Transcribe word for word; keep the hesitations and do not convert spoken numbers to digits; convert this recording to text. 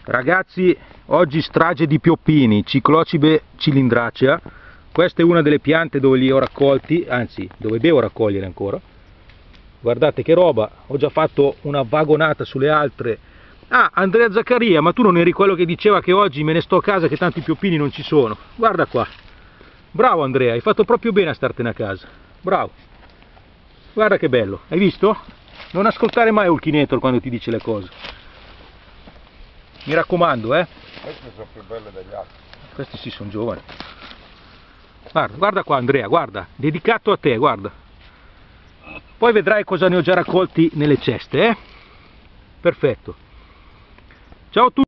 Ragazzi, oggi strage di pioppini, Ciclocibe cilindracea. Questa è una delle piante dove li ho raccolti, anzi dove devo raccogliere ancora. Guardate che roba, ho già fatto una vagonata sulle altre. Ah, Andrea Zaccaria, ma tu non eri quello che diceva che oggi me ne sto a casa che tanti pioppini non ci sono? Guarda qua. Bravo Andrea, hai fatto proprio bene a startene a casa. Bravo. Guarda che bello, hai visto? Non ascoltare mai Ulkinator quando ti dice le cose. Mi raccomando, eh. Queste sono più belle degli altri. Questi sì, sono giovani. Guarda, guarda qua Andrea, guarda, dedicato a te, guarda. Poi vedrai cosa ne ho già raccolti nelle ceste, eh. Perfetto. Ciao a tutti.